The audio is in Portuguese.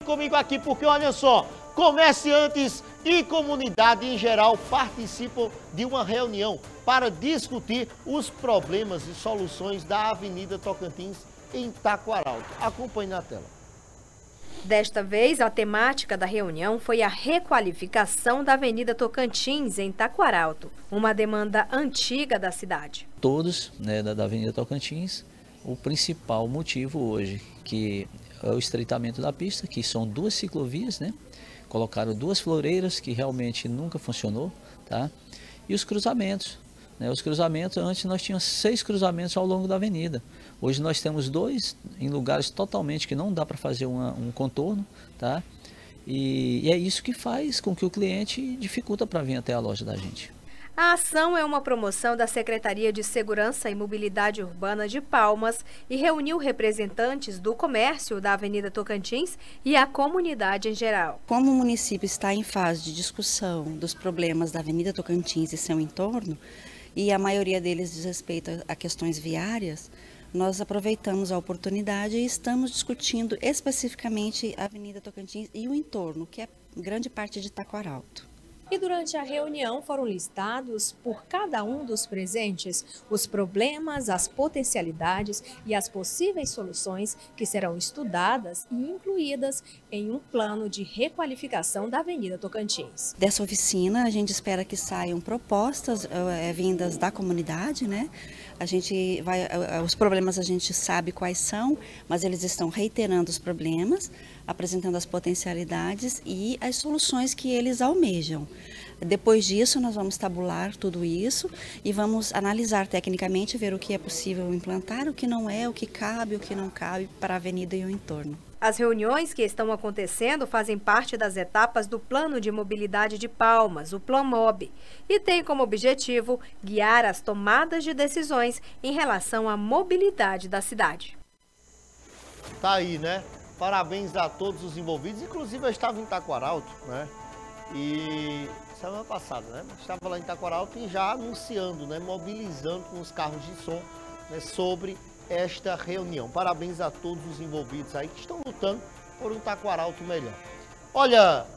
Comigo aqui, porque olha só, comerciantes e comunidade em geral participam de uma reunião para discutir os problemas e soluções da Avenida Tocantins em Taquaralto. Acompanhe na tela. Desta vez, a temática da reunião foi a requalificação da Avenida Tocantins em Taquaralto, uma demanda antiga da cidade. Todos, né, da Avenida Tocantins, o principal motivo hoje que é o estreitamento da pista, que são duas ciclovias, né? Colocaram duas floreiras que realmente nunca funcionou, tá? E os cruzamentos, né? Os cruzamentos, antes nós tínhamos 6 cruzamentos ao longo da avenida. Hoje nós temos 2 em lugares totalmente que não dá para fazer um contorno, tá? E é isso que faz com que o cliente dificulta para vir até a loja da gente. A ação é uma promoção da Secretaria de Segurança e Mobilidade Urbana de Palmas e reuniu representantes do comércio da Avenida Tocantins e a comunidade em geral. Como o município está em fase de discussão dos problemas da Avenida Tocantins e seu entorno, e a maioria deles diz respeito a questões viárias, nós aproveitamos a oportunidade e estamos discutindo especificamente a Avenida Tocantins e o entorno, que é grande parte de Taquaralto. E durante a reunião foram listados por cada um dos presentes os problemas, as potencialidades e as possíveis soluções que serão estudadas e incluídas em um plano de requalificação da Avenida Tocantins. Dessa oficina a gente espera que saiam propostas vindas da comunidade, né? Os problemas a gente sabe quais são, mas eles estão reiterando os problemas, apresentando as potencialidades e as soluções que eles almejam. Depois disso, nós vamos tabular tudo isso e vamos analisar tecnicamente, ver o que é possível implantar, o que não é, o que cabe, o que não cabe para a avenida e o entorno. As reuniões que estão acontecendo fazem parte das etapas do Plano de Mobilidade de Palmas, o PLAMOB, e tem como objetivo guiar as tomadas de decisões em relação à mobilidade da cidade. Tá aí, né? Parabéns a todos os envolvidos, inclusive eu estava em Taquaralto, né? E semana passada, né? Estava lá em Taquaralto e já anunciando, né? Mobilizando com os carros de som, né? Sobre esta reunião. Parabéns a todos os envolvidos aí que estão lutando por um Taquaralto melhor. Olha,